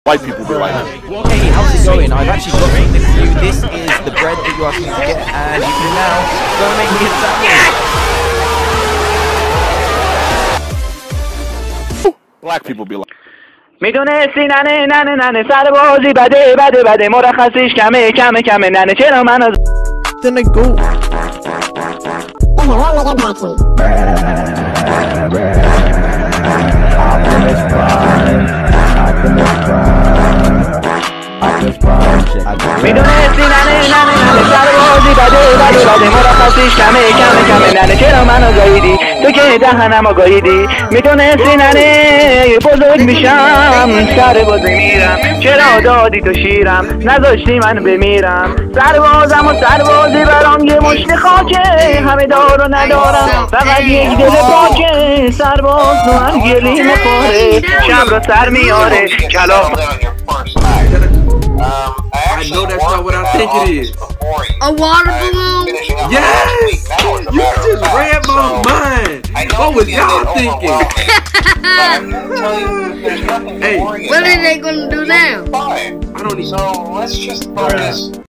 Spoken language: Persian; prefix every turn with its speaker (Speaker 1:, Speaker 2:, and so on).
Speaker 1: White people be like,
Speaker 2: Hey, how's it going? I've actually got something for you. This is the bread that you asked me to get, and you can now go and make me a sandwich.
Speaker 1: black people be like.
Speaker 3: میدونستی ننه سربازی بده مرخصیش کمه ننه چرا منو
Speaker 2: Then I go.
Speaker 3: میدونستی ننه سربازی بده مرخصیش کمه ننه چرا منو گاییدی تو که دهنمو گاییدی میدونستی ننه بزرگ میشم سربازی میرم چرا دادی تو شیرم نذاشتی من بمیرم سربازم و سربازی برام یه مشت خاکه همه دار و ندارم فقط یک دل پاکه سرباز تو هم گلی میخوره شب رو سر میاره کلاف
Speaker 4: I know that's not what I think it is.
Speaker 5: A water balloon?
Speaker 4: Yes! You just read my mind. What was y'all thinking? Hey,
Speaker 5: What are they gonna do now?
Speaker 4: I don't even.
Speaker 6: So let's just focus